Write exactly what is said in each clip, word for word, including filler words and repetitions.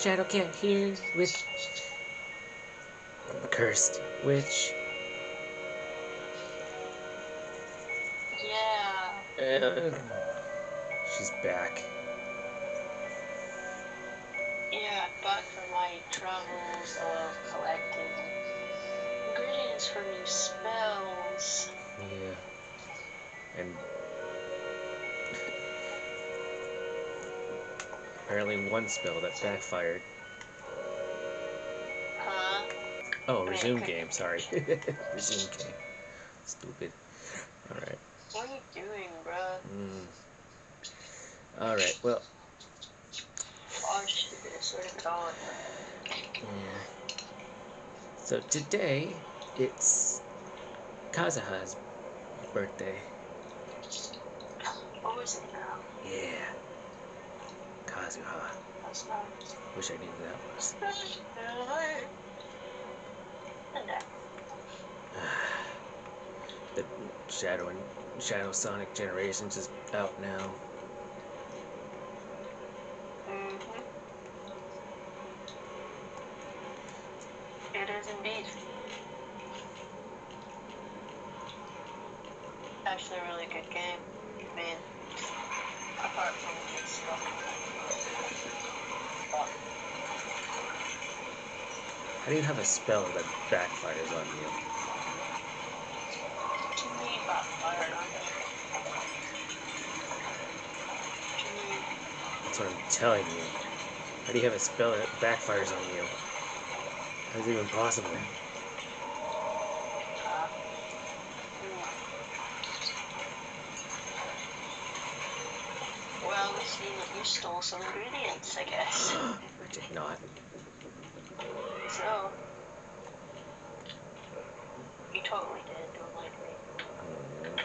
Shadow can't hear with cursed witch. Yeah. Uh, she's back. Yeah, back from my travels of collecting ingredients for new spells. Yeah. And apparently one spell that backfired. Huh? Oh, I mean, resume it game, could- sorry. Resume game. Stupid. Alright. What are you doing, bruh? Mm. Alright, well. Oh shit, I swear to God. Yeah. So today, it's Kazuha's birthday. What was it now? Yeah. Kazuha. That's nice. Wish I knew who that was. And that. The Shadow and Shadow Sonic Generations is out now. Mm-hmm. It is indeed. Actually, a really good game. I mean, apart from its stuff. But How do you have a spell that backfires on you? to me, backfired on me. To me, That's what I'm telling you. How do you have a spell that backfires on you? How is it even possible? uh, mm. Well, we see that you stole some ingredients, I guess. I did not. So, you totally did, don't like me. Mm.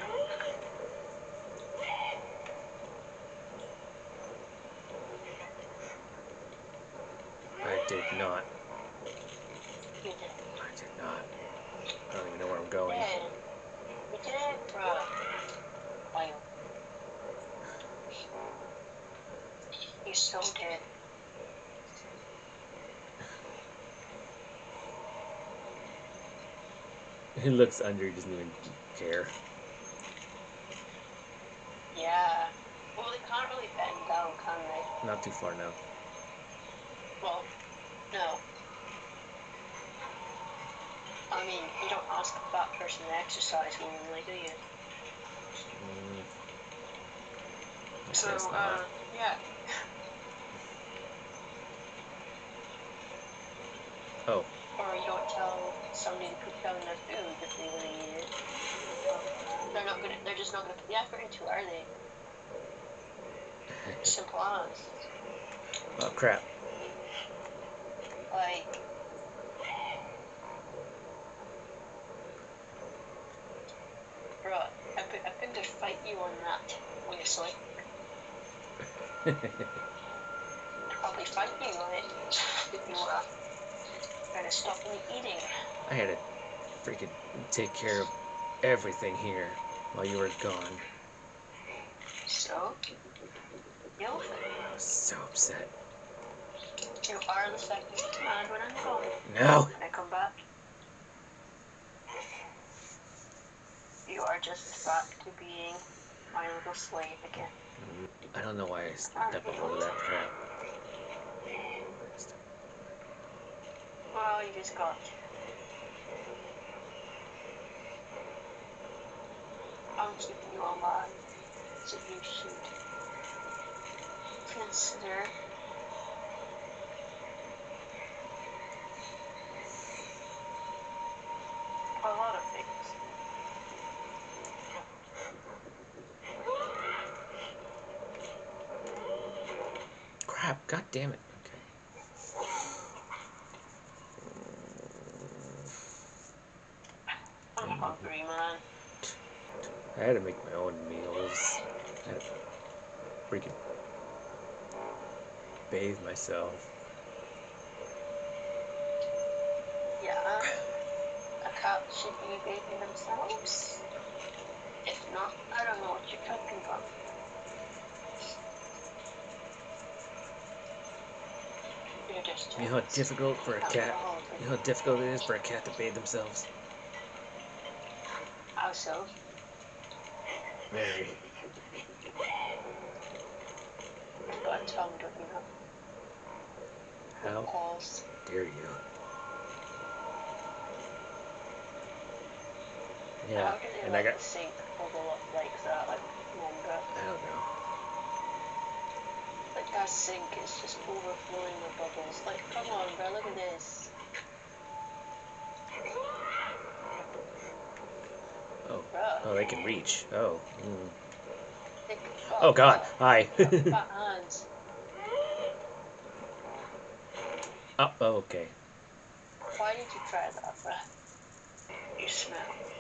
I did not. You did. I did not. I don't even know where I'm going. You did. You did, bruh. Wow. You so did. He looks under, he doesn't even care. Yeah. Well, they can't really bend down, can they? Not too far now. Well, no. I mean, you don't ask a fat person to exercise willingly, do you? Mm. I So, guess uh, not. yeah. Oh. Or you don't tell somebody to put down their food if they really need it. Well, they're not gonna. They're just not gonna put the effort into it, are they? Simple as. Oh crap. Like, bruh, I could, I could just fight you on that, honestly. I'd probably fight you on it if you were trying to stop me eating. I had to freaking take care of everything here while you were gone. So, deal with it. I was so upset. You are the second in command when I'm gone. No! When I come back, you are just back to being my little slave again. I don't know why I stepped over that crap. Well, you just got. I'm keeping you alive, so you should consider a lot of things. Crap, god damn it. Okay. I'm hungry, man. I had to make my own meals. I had to freaking bathe myself. Yeah, a cat should be bathing themselves. If not, I don't know what you're talking about. You're just You know how difficult for a cat. You know how difficult it is for a cat to bathe themselves. How so? Very. You've got a tongue, don't you know? How Paws. dare you? Yeah, How do they and let I got. the sink bubble up like that? Like, remember? I don't know. Like that sink is just overflowing with bubbles. Like, come on, bro, look at this. Oh, Bruh. oh, they can reach. Oh. Mm. They can, Oh God. Hi. fat hands. Oh, oh, okay. Why did you try that, bruh? You smell.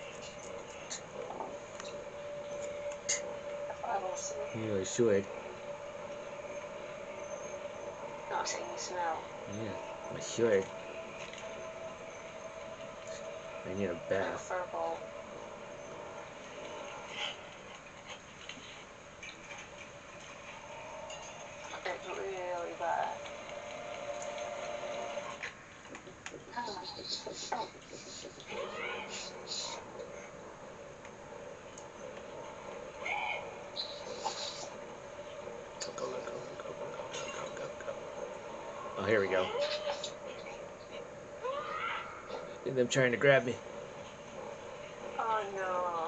If I will see. You really should. Not saying you smell. Yeah, I should. I need a Like a bath. fur ball. It's really bad. Go, go, go, go, go, go, go, go, go, go. Oh, here we go. And them trying to grab me. Oh no.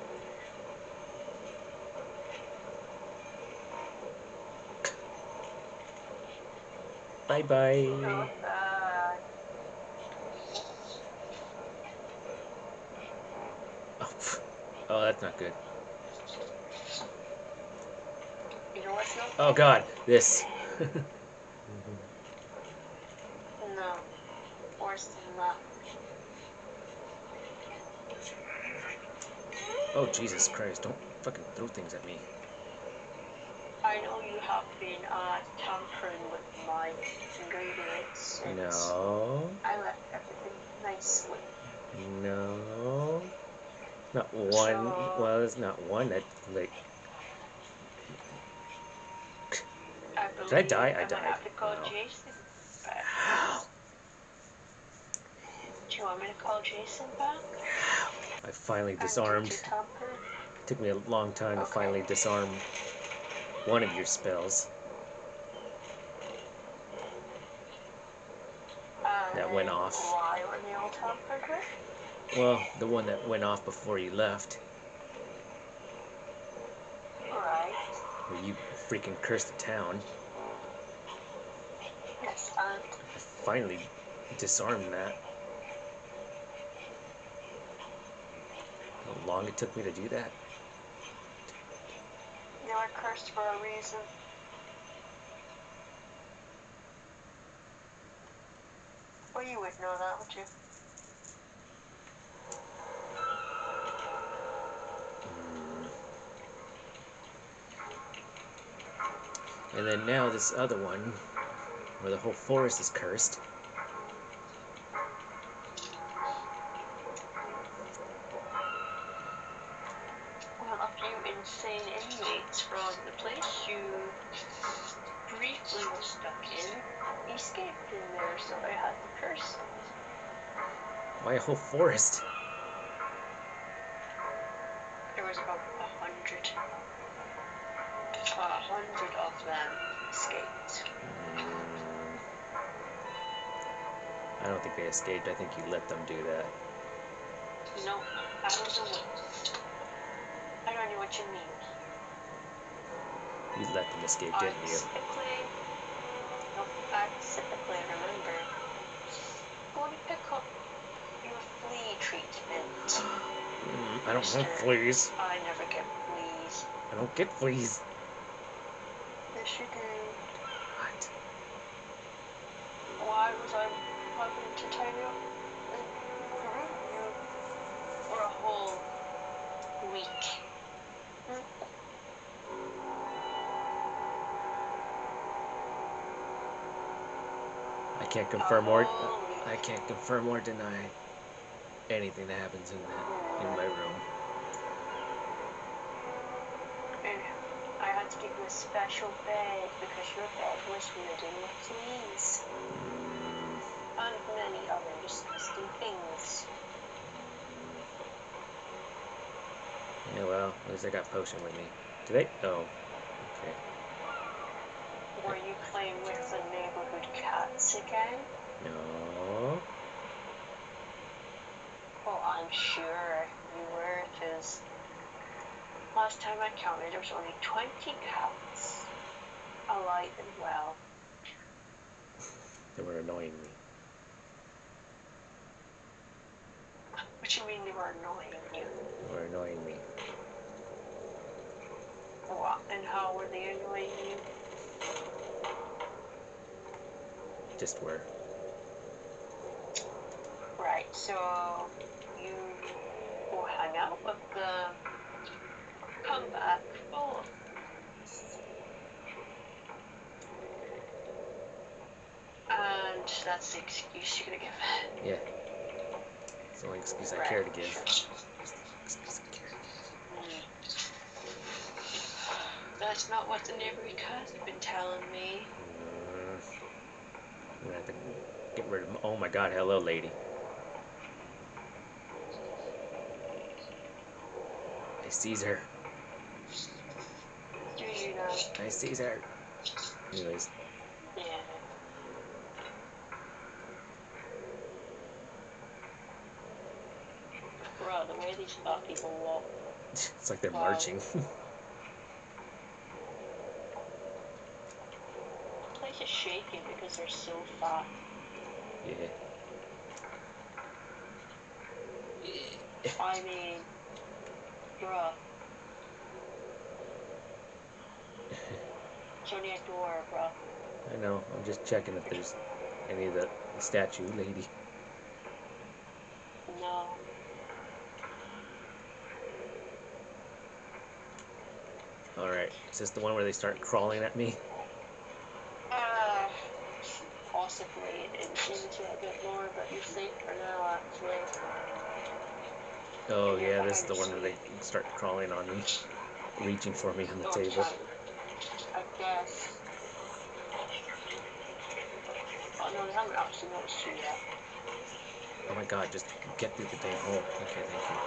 Bye bye. Not bad. Oh, pff. Oh, that's not good. You know what's not Oh God, this. No. Worse than that. Oh Jesus Christ! Don't fucking throw things at me. I know you have been uh, tampering with my ingredients since No. I left everything nicely. No. Not one. So, Well, there's not one that like. I believe Did I die? I I might died. have to call Wow. Jason back. Do you want me to call Jason back? I finally And did disarmed. you tamper? It took me a long time to Okay. finally disarm one of your spells And that went off. why were they all tampered with? Well, the one that went off before you left, Right. where you freaking cursed the town. Yes, and I finally disarmed that. How long it took me to do that? they were cursed for a reason. Well, you would know that, would you? And then now this other one, where the whole forest is cursed. Well, a few insane inmates from the place you briefly were stuck in escaped in there, so I had to curse. Why a whole forest? There was about a hundred. A hundred of them escaped. Mm, I don't think they escaped. I think you let them do that. No, I don't know what. I don't know what you mean. You let them escape, I didn't you? specifically, no, I specifically remember going to pick up your flea treatment. Mm, I don't Mister want fleas. I never get fleas. I don't get fleas. Yes, you do. What? Why was I having to tidy up the room you for a whole week? Hmm? I can't A confirm or whole week. I can't confirm or deny anything that happens in that in my room. And I had to give you a a special bed because your bed was ridden with fleas and many other disgusting things. Yeah, well, at least I got potion with me. Do they? Oh, okay. Were you playing with the neighborhood cats again? No. Well, I'm sure you were, because last time I counted there was only twenty cats alive and well. They were annoying me. What do you mean they were annoying you? They were annoying me. What? And how were they annoying you? Just were. Right, so you will hang out with the comeback full of and that's the excuse you're gonna give. Yeah. It's the only excuse I Right, care to give. sure. It's the only excuse I care to give. Mm. That's not what the neighborhood cats have been telling me. Mm. I'm gonna have to get rid of. Oh my God! Hello, lady. I sees her. Do you know? I sees her. Anyways. Yeah. Bro, the way these fat people walk. It's like they're Wow. marching. The place is shaking because they're so fat. Yeah. I mean, bruh. It's only a door, bruh. I know. I'm just checking if there's any of the statue lady. No. Alright. Is this the one where they start crawling at me? Uh, possibly. It seems a bit more, but you're safe for now, actually. Oh And you're yeah, this is behind the the one where they scene. start crawling on me. Reaching for me on the Oh, table. I guess. Oh no, they haven't actually noticed you yet. Oh my God, just get through the dang hole. Okay, thank you.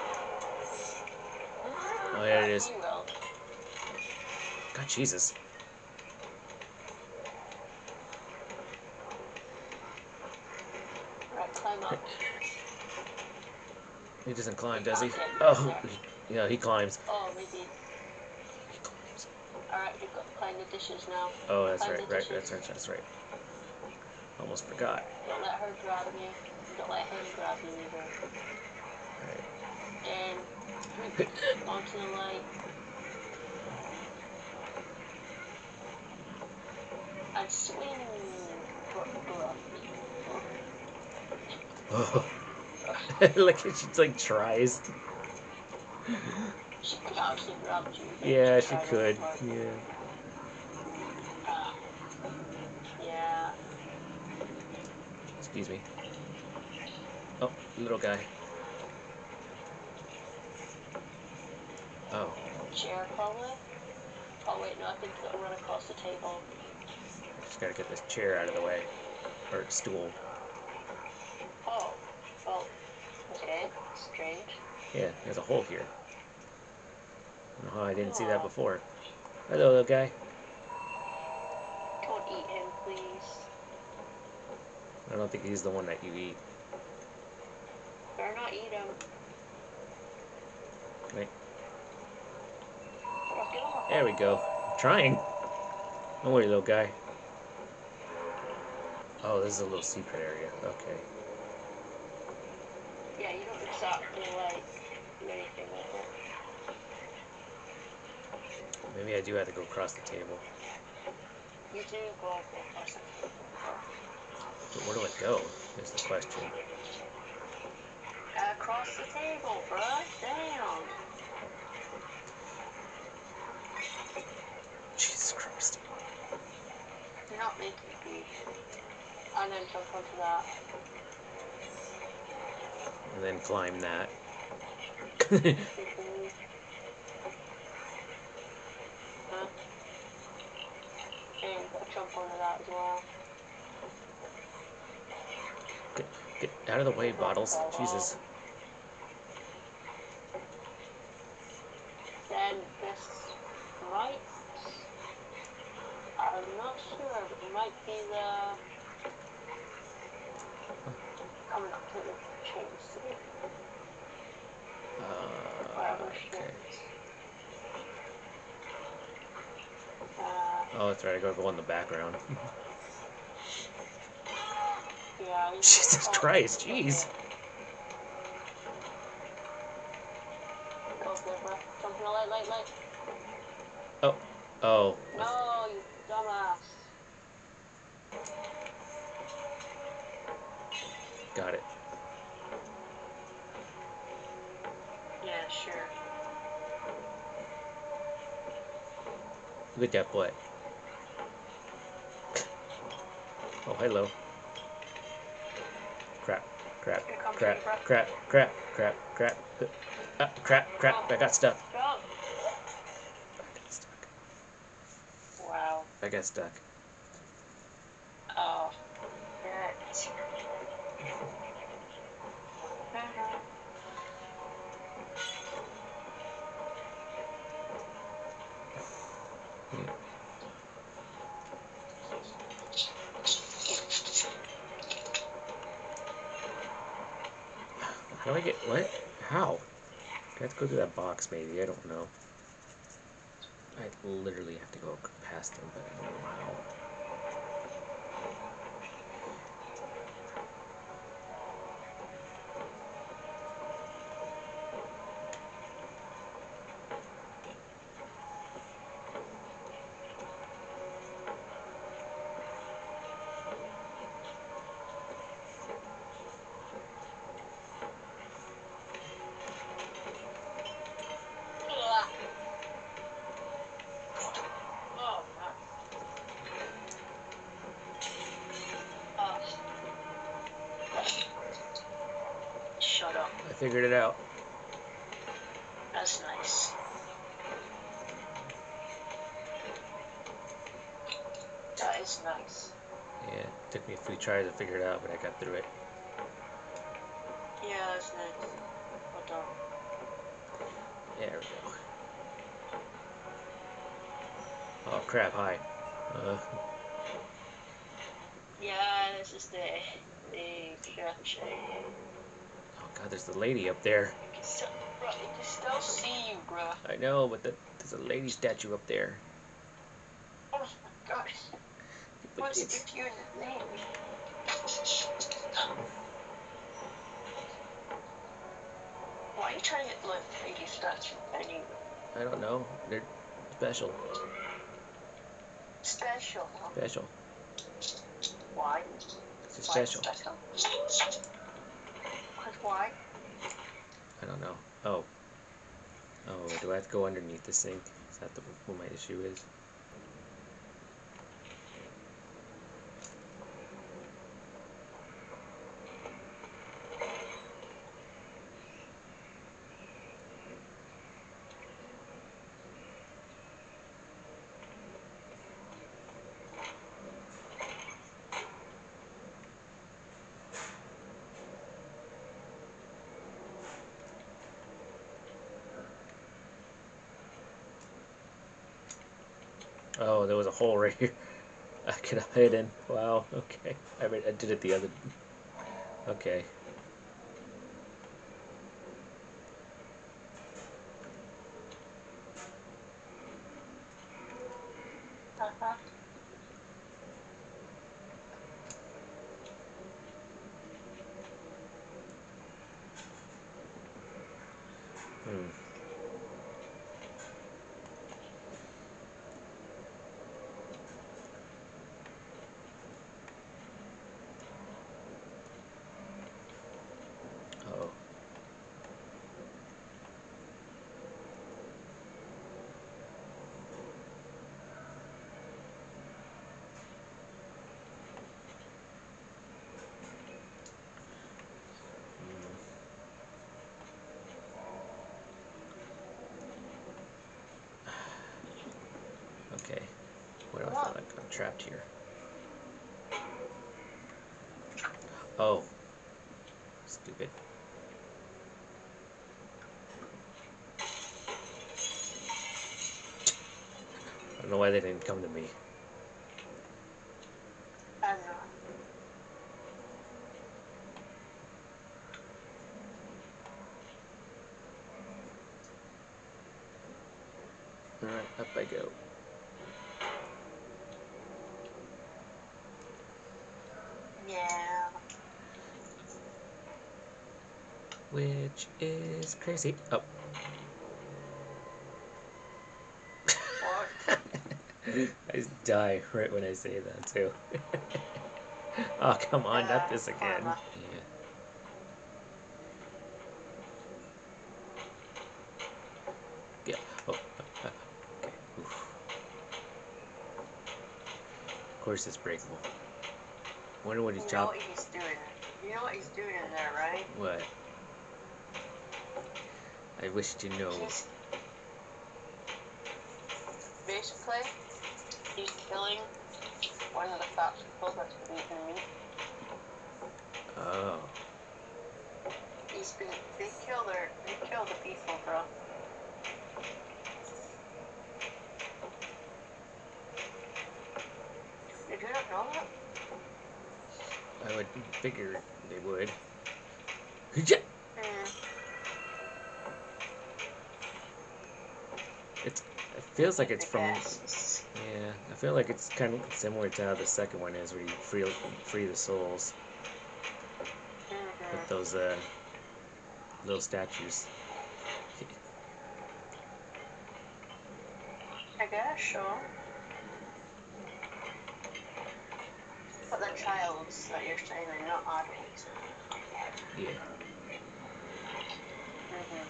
Oh, there it is. You will. God, Jesus. Right, climb up. He doesn't climb, You does he? can't get Oh, there. he, yeah, he climbs. Oh, maybe. He climbs. Alright, you've got to climb the dishes now. Oh, that's Climb right, the right, dishes. that's right, that's right. Almost forgot. Don't let her grab you. Don't let him grab you either. Alright. And onto the light. And swing. Bruh, bruh. Oh. Look at she like tries. She could actually grab you. Yeah, She she tried could. really hard. Yeah. Ah, yeah. Excuse me. Oh, little guy. Oh. Chair, probably. Oh wait, no, I think you gotta run across the table. Just gotta get this chair out of the way. Or stool. Oh. Oh. Okay. Strange. Yeah, there's a hole here. Oh, I didn't see that Oh. before. Hello, little guy. Don't eat him, please. I don't think he's the one that you eat. Better not eat him. Right. Bro, get off. There we go. I'm trying. Don't worry, little guy. Oh, this is a little secret area. Okay. Yeah, you don't exactly like do anything with it. Maybe I do have to go across the table. You do go across the table. But where do I go? Is the question. Across the table, bruh. Damn. Jesus Christ. You're not making me. And then jump onto that. And then climb that. Mm-hmm. Huh? of the way, Bottles. Jesus. Then this might, I'm not sure, but it might be the, coming up to the chain city. Uh, okay. Uh, Oh, that's right. I gotta go in the background. yeah. Jesus Christ, jeez. Go there, bro. Jump in the light, light, light. Oh, oh. No, you dumbass. Got it. Yeah, sure. Look at that butt. Oh, hello. Crap, crap, crap, crap, crap, crap, crap, uh, crap, crap. I got stuck. Jump. I got stuck. Wow. I got stuck. Oh. Shit. Hmm. How do I get what? How? I have to go through that box, maybe. I don't know. I literally have to go past them, but I don't know how. Oh, man. Oh. Shut up. I figured it out. That's nice. That is nice. Yeah, it took me a few tries to figure it out, but I got through it. Yeah, that's nice. Well done. There we go. Oh crap, hi. Uh, Yeah, this is the the church. oh god, there's the lady up there. You can still, bro, you can still see you, bro. I know, but the, there's a lady statue up there. Oh my gosh. What's if you're the lady? Why are you trying to get like lady statue anyway? I don't know. They're special. Special, huh? Special. Why? It's Why special. special? Cause why? I don't know. Oh. Oh, do I have to go underneath the sink? Is that the, what my issue is? Oh, there was a hole right here. I could have hid in. Wow, okay. I mean, I did it the other... Okay. Uh-huh. Hmm. Oh. Okay. What do I feel like? I'm trapped here. Oh. Stupid. I don't know why they didn't come to me. I don't know. Alright, up I go. Yeah. Which is crazy. Oh. What? I just die right when I say that too. Oh, come on, not this again. Karma. Yeah. Yeah. Oh. Uh, uh, okay. Oof. Of course, it's breakable. Wonder what he's You know chopping. what he's doing. You know what he's doing in there, right? What? I wish to know. He's basically he's killing one of the fat people that's been eating meat. Oh. He's been they kill their they kill the people, bro. Did you not know that? I would figure they would. Yeah. Hmm. It's. It feels like it's The from. gases. Yeah, I feel like it's kind of similar to how the second one is, where you free free the souls Mm-hmm. with those uh little statues. I guess so. But the childs that you're saying are not adults. Yeah. Mm-hmm.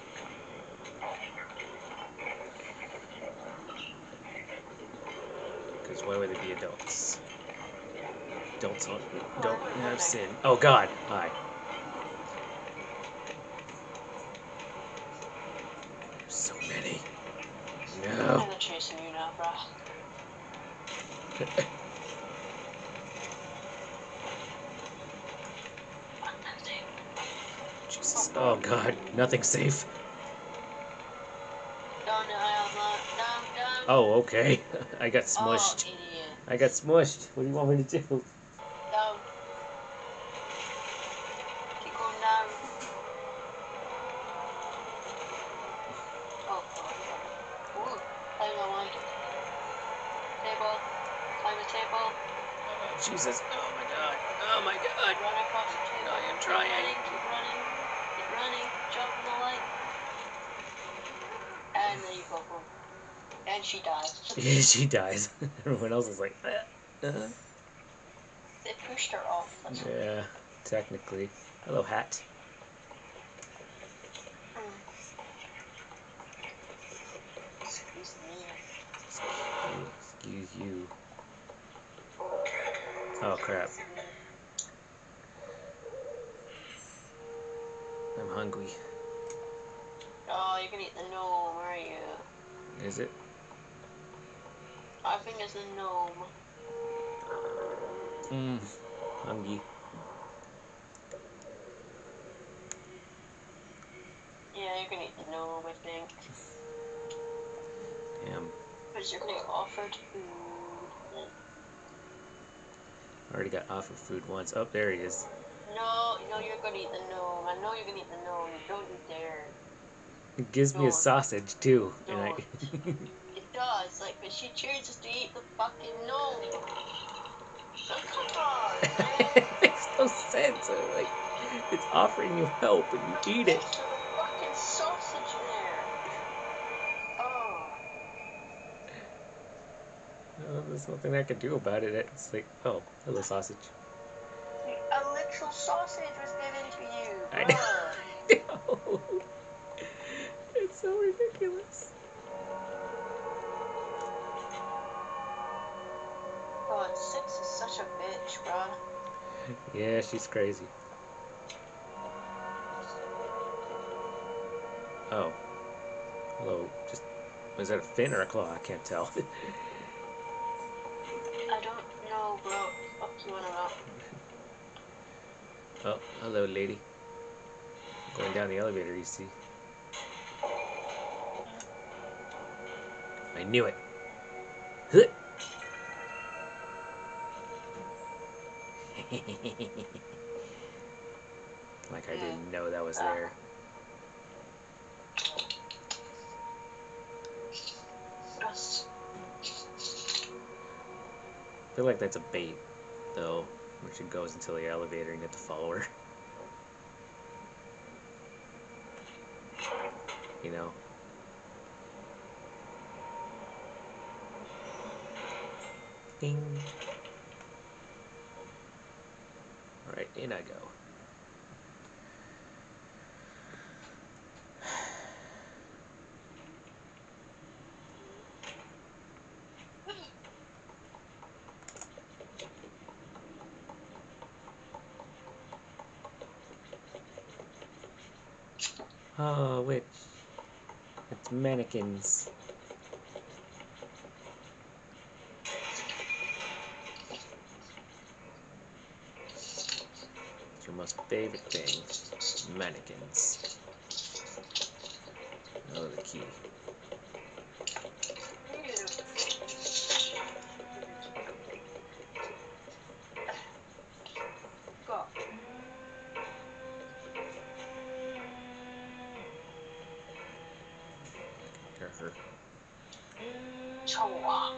Because why would they be adults? Adults don't, don't Well, have when they- sin. Oh God! Hi. There's so many. No. I'm chasing you now, bro. Jesus. Oh God. Nothing's safe. Down the aisle, man. Down, down. Oh, okay. I got Oh, smushed. idiot. I got smushed. What do you want me to do? Down. Keep going down. Oh, God. Ooh, climb the one. Table. Climb the table. Oh, Jesus. Oh my God. Oh my God. Run across the table. I am Keep trying. running, keep running. Keep running. Jump in the light. And there you go, boom. And she dies. Yeah, she dies. Everyone else is like, eh. Uh-huh. They pushed her off. That's Yeah, technically. Hello, hat. Mm. Excuse me. Excuse you. Oh, crap. I'm hungry. Oh, you can eat the gnome, are you? Is it? I think it's a gnome. Mmm. Hungry. Yeah, you can eat the gnome, I think. Damn. Because you're gonna get offered food. Already got offered food once. Oh, there he is. No, no, you're gonna eat the gnome. I know you're gonna eat the gnome. Don't you dare. It gives me a Don't. sausage, too. And I... Don't. It does, like, but she chooses to eat the fucking gnome. So come on, man. It makes no sense. I'm like, it's offering you help and you eat it. There's the fucking sausage there. Oh. Oh, there's nothing I can do about it. It's like, oh, hello, sausage. A literal sausage was given to you, I bruh. know. It's so ridiculous. God, Six is such a bitch, bruh. Yeah, she's crazy. Oh. Hello. Just, was that a fin or a claw? I can't tell. I don't know, bro. Fuck you on about. Oh, hello, lady. Going down the elevator, you see. I knew it. Huh. Like I didn't know that was there. Yes. I feel like that's a bait, though, which it goes into the elevator and get to follow her. You know? Ding. Alright, in I go. Oh, which? It's mannequins. It's your most favorite thing. Mannequins. Oh, the key. Go. Her. Chawa.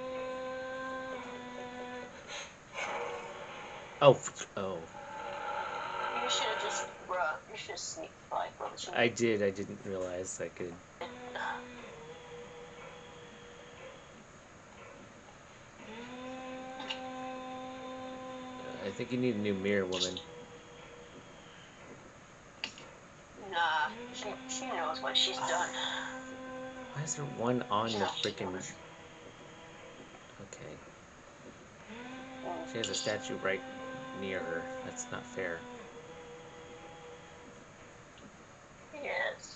Oh, oh. You should have just, bruh, you should have sneaked by, bro. I did, I didn't realize I could. I think you need a new mirror, woman. Nah, she, she knows what she's done. Why is there one on the freaking... Okay. She has a statue right near her. That's not fair. Yes.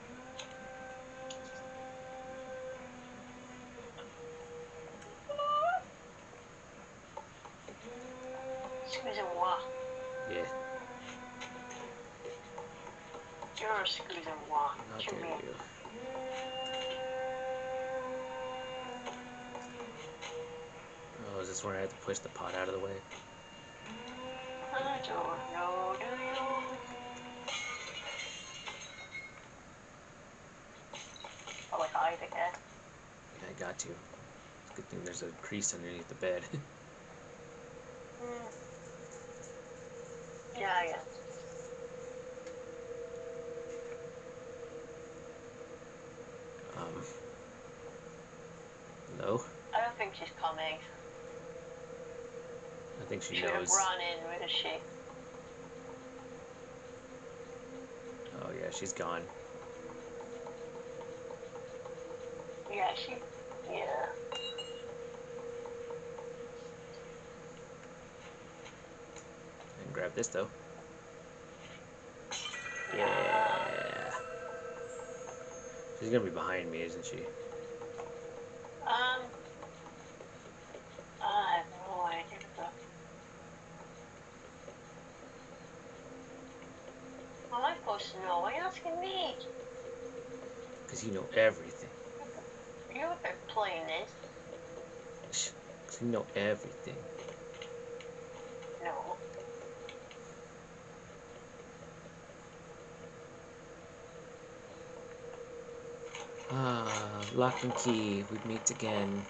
Excusez-moi. Yeah. You're excusez-moi. How To dare me. you. Oh, is this where I have to push the pot out of the way? I don't know, do you? Oh, like hide again. Yeah, I got to. It's a good thing there's a crease underneath the bed. Mm. Yeah, yeah. um. No? I don't think she's coming. I think she Should have knows. run in with a she. Oh, yeah, she's gone. Yeah, she. Yeah. I can grab this, though. Yeah. Yeah. She's gonna be behind me, isn't she? Um. I have no idea. How am I supposed to know? Why are you asking me? Because you know everything. You've been playing this. Because you know everything. No. Ah, lock and key. We meet again.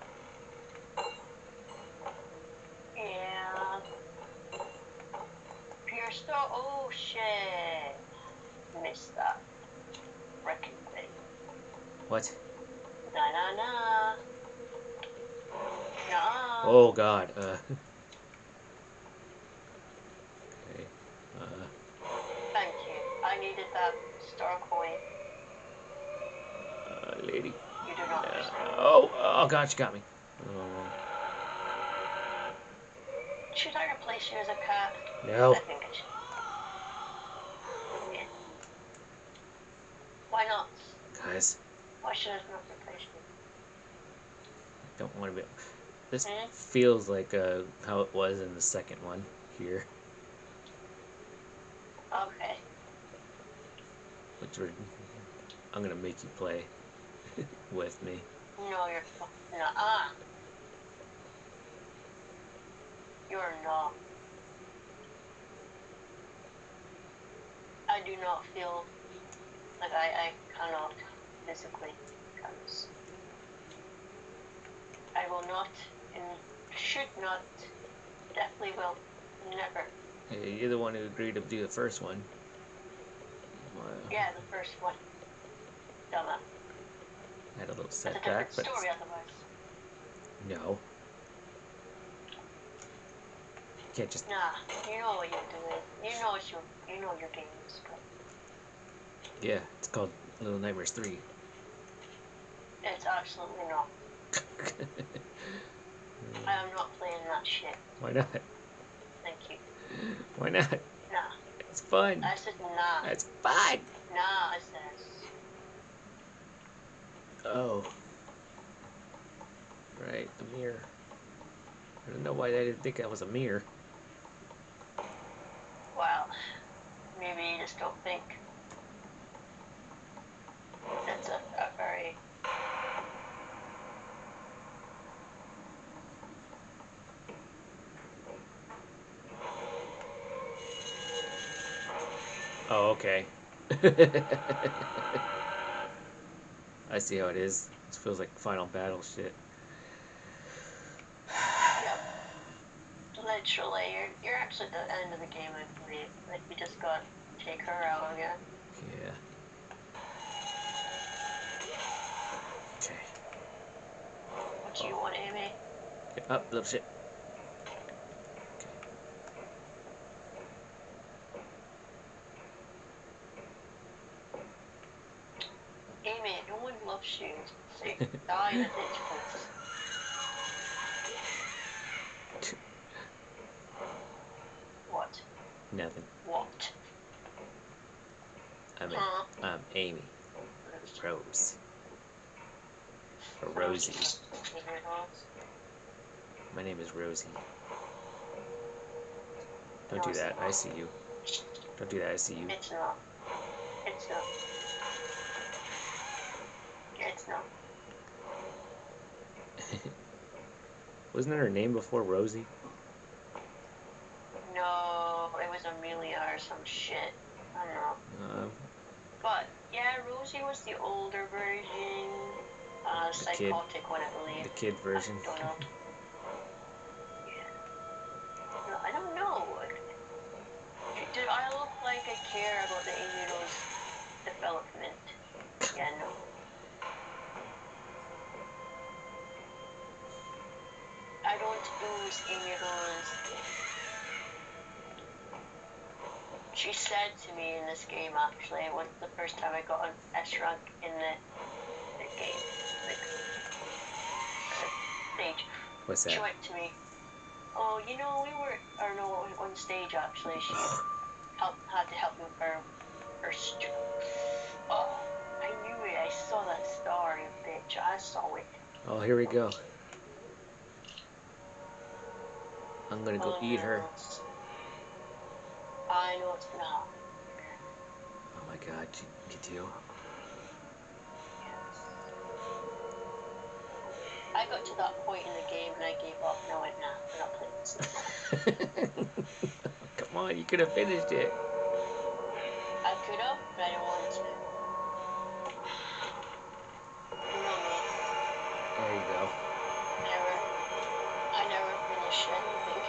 Yeah. Pierce the. Oh shit. Missed that. Wrecking thing. What? Na na na. Nah. Oh, God. Uh. Okay. Uh. Thank you. I needed that star coin. Uh, lady. You do not Uh, understand. oh, oh, God, she got me. Oh. Should I replace you as a cat? No. I think I should. Yeah. Why not? Guys, Why should I not replace you? I don't want to be... This Hmm? feels like uh, how it was in the second one here. Okay. which we're, I'm gonna make you play with me. No, you're nuh-uh. You're not. I do not feel like I, I cannot physically, because I will not and should not, definitely will, never. Hey, you're the one who agreed to do the first one. Wow. Yeah, the first one. Dumba. I had a little It's a setback, different but story otherwise. no. You can't just. Nah, you know what you're doing. You know what you you know your games, but Yeah, it's called Little Nightmares three. it's absolutely not. I am not playing that shit. Why not? Thank you. Why not? Nah. It's fun. I said nah. It's fun. Nah, I says. Oh. Right, the mirror. I don't know why I didn't think that was a mirror. Well, maybe you just don't think that's a, a very Oh, okay. I see how it is. This feels like Final Battle shit. Yep. Literally, you're, you're actually at the end of the game, I believe. Like, we just got to take her out again. Yeah. Okay. What do you want, Amy? Get up, little shit. Amy, no one loves you. So die in a ditch, please. What? Nothing. What? I'm, Huh? a, I'm Amy. Rose. Or Rosie. My name is Rosie. Don't No, do it's that. not. I see you. Don't do that. I see you. It's not. It's not. It's not. Wasn't that her name before Rosie? No, it was Amelia or some shit. I don't know. Uh, But, yeah, Rosie was the older version. Uh, The kid. psychotic one, I believe. the kid version. I don't know. Yeah. No, I don't know. Do I look like I care about the Amy Rose development? Yeah, no. I don't use Amy Rose. She said to me in this game, actually, it was the first time I got an S rank in the, the game, like, uh, stage. What's that? She went to me, oh, you know, we were, or no, on, on stage, actually, she helped, had to help me with her first job. Oh, I knew it, I saw that star, you bitch, I saw it. Oh, here we go. I'm gonna go Oh, eat her. no. I know it's gonna happen. Oh my god, she get you. Yes. I got to that point in the game and I gave up and I went, nah, I'm not playing this no more. Come on, you could have finished it. I could have, but I didn't want to. You know me. There you go. Never. I never finish anything.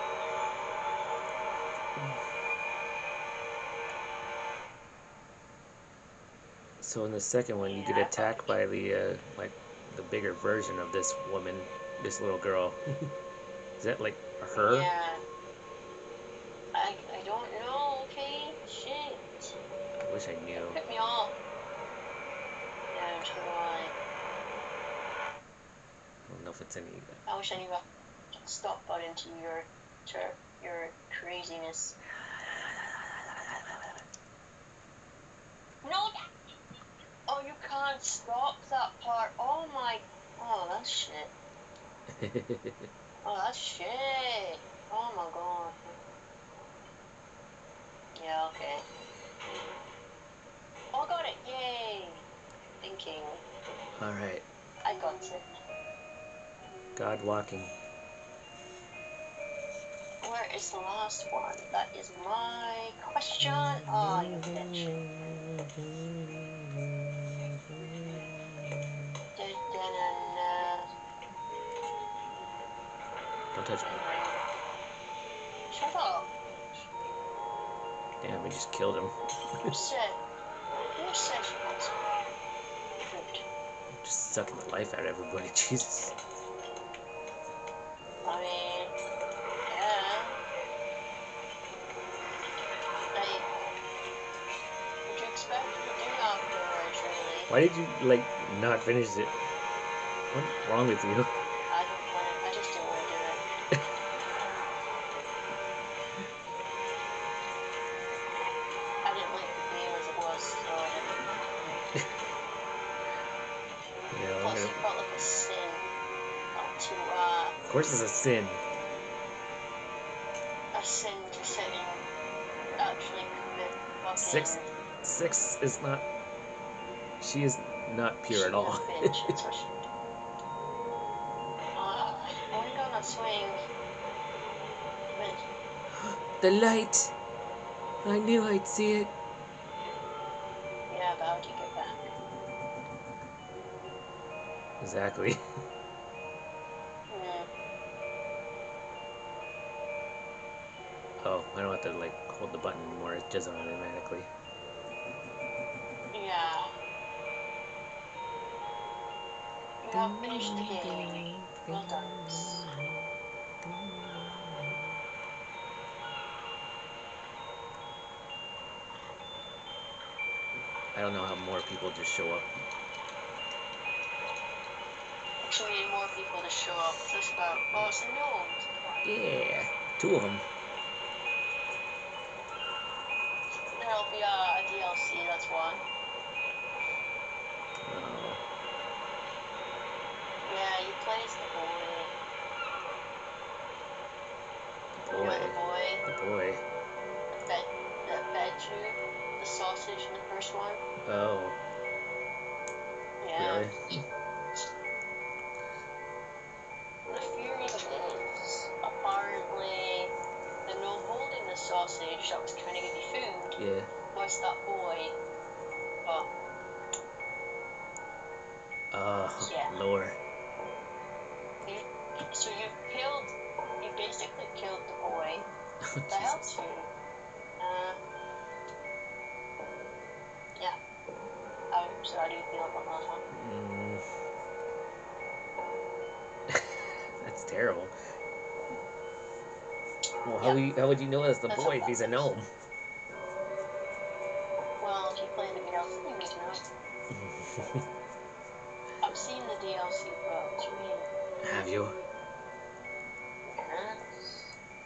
So in the second one, you Yeah, get attacked by the uh, like the bigger version of this woman, this little girl. Is that like her? Yeah. I, I don't know, okay? Shit. I wish I knew. Put me off. Yeah, so do I. I don't know if it's any. I wish I knew a stop button to your, to your craziness. No! Oh, you can't stop that part. Oh my. Oh, that's shit. Oh, that's shit. Oh my god. Yeah, okay. Oh, I got it! Yay! Thinking. Alright. I got it. God walking. Where is the last one? That is my question. Oh, you bitch. Da-da-na-na. Don't touch me. Shut up. Damn, we just killed him. Who said? Who said she was rude? Just sucking the life out of everybody. Jesus. I mean, yeah. Like, would you expect her to do afterwards, really? Why did you, like, not finish it? What's wrong with you? I don't want it. I just didn't want to do it. I didn't like the game as it was, so I didn't. Yeah, Plus, I'm it gonna... felt like a sin not to, uh, Of course it's a sin. a sin to sit and actually commit fucking... Six, six is not... She is not pure at all. She's a bitch, that's what she... Uh, I went on a swing. But, The light! I knew I'd see it. yeah, but how'd you get back? Exactly. Hmm. Oh, I don't have to, like, hold the button anymore. It does it automatically. Yeah. You have finished the game. Well done. I don't know how more people just show up. So we need more people to show up. What's this about? Oh, it's the gnomes. Yeah, two of them. There'll be a, a D L C, that's why. Oh, Yeah, you play as the boy. the You know boy. the boy The boy. that fed, that fed you the sausage in the first one? Oh, Yeah. really? The theory is apparently the gnome holding the sausage that was trying to give you food Yeah. was that boy. But Oh, yeah. lore. You, so you killed, you basically killed the boy Oh, that helped Jesus. you. Uh, yeah. How, so how do you feel about that, huh? Mm. That's terrible. Well, how, Yeah. would you, how would you know it's the That's boy what if that he's a is. gnome? Well, if you play the D L C, you know. I've seen the D L C, bro. What do you mean? Have you? Yes.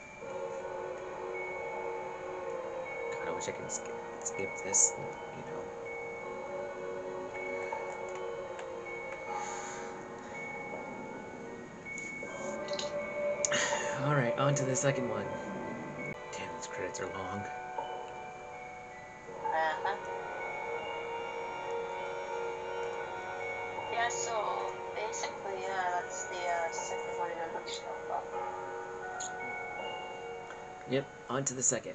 God, I wish I could skip, skip this, you know. Alright, on to the second one. Damn, these credits are long. Uh-huh. Yeah, so basically, yeah, that's the uh, second one in a nutshell. But Yep, on to the second.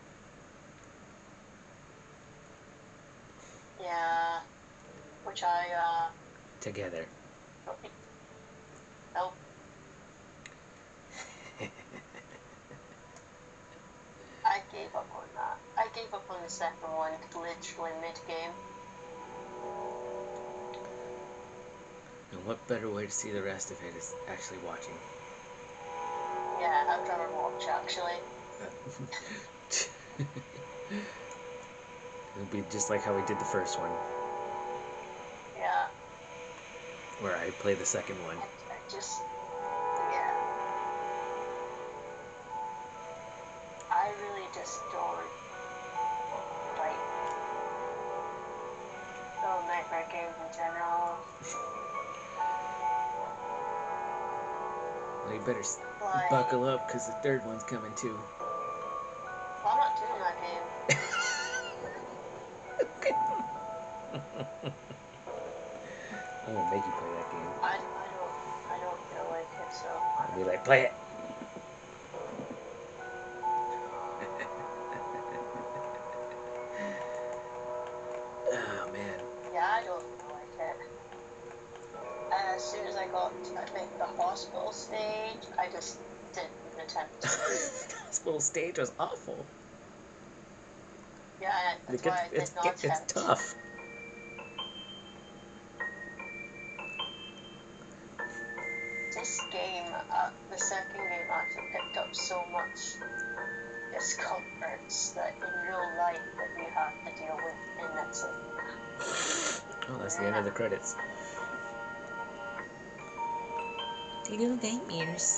yeah, which I, uh, Together. nope. I gave up on that. I gave up on the second one literally mid-game. And what better way to see the rest of it is actually watching. Yeah, I'd rather watch, actually. It'll be just like how we did the first one, Yeah. where I play the second one. I, I just, yeah. I really just don't like the Nightmare games in general. Well, you better s- Like, buckle up, because the third one's coming too. well, I'm not doing that game. I'm gonna make you play that game. I, I don't I don't feel like it, so. I'll be like, play it. Oh man. Yeah, I don't feel like it. And as soon as I got to, I think, the hospital stage, I just didn't even attempt to. This little stage was awful. Yeah, that's It gets, why I did it's, not get- it's attempt. tough. This game, uh, the second game actually picked up so much discomforts that in real life that you have to deal with, and that's like, Oh, that's the end of the credits. Little nightmares.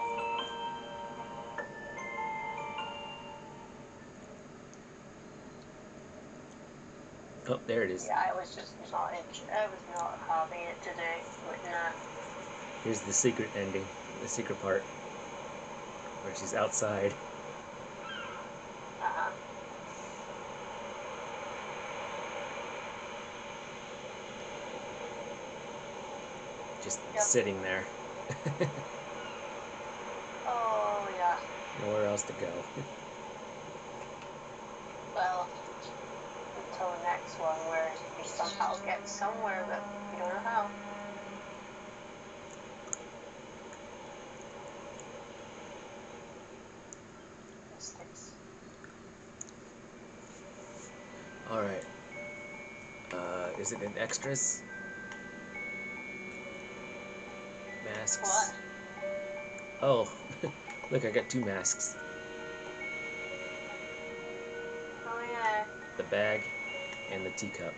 Oh, there it is. yeah, I was just not, int- I was not having it today with that. Here's the secret ending, the secret part, where she's outside. Uh-huh. Just Yep. sitting there. Oh, yeah. Nowhere else to go. Well, until the next one where we somehow get somewhere, but we don't know how. Mystics. Alright. Uh, is it in extras? Masks. What? Oh, look, I got two masks. Oh, yeah. The bag and the teacup.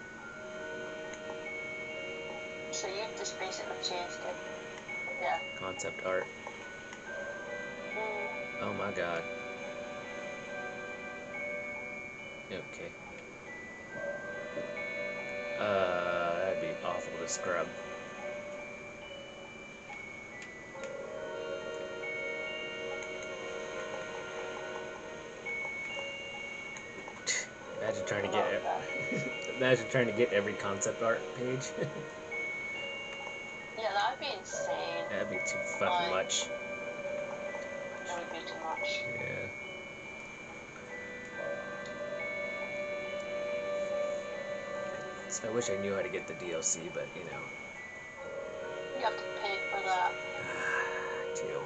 So you just basically changed it. Yeah. Concept art. Mm. Oh my god. Okay. Uh, that'd be awful to scrub. Imagine trying to get Love it. that. Imagine trying to get every concept art page. Yeah, that'd be insane. That'd be too fucking Like- much. That would be too much. Yeah. So I wish I knew how to get the D L C, but you know. You have to pay for that. Too.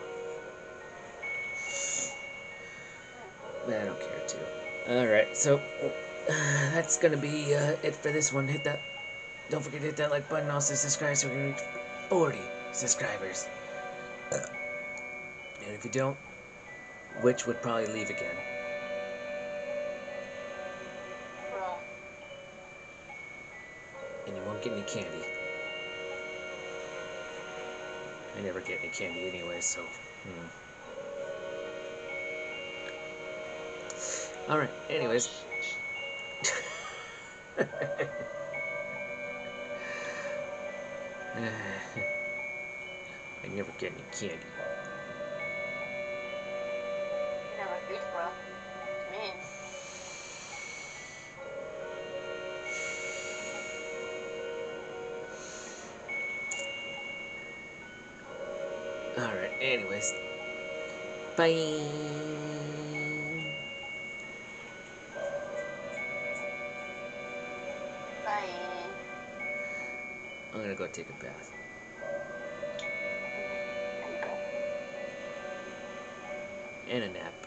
I don't care too. Alright, so uh, that's gonna be uh, it for this one. Hit that. Don't forget to hit that like button. Also subscribe so we can reach forty subscribers. And if you don't, Witch would probably leave again. Bruh. And you won't get any candy. I never get any candy anyway, so. Hmm. Alright, anyways. I never get any candy. Never good, bruh. Man. Alright, anyways. Bye. Bye. I'm gonna go take a bath. There you go. And a nap.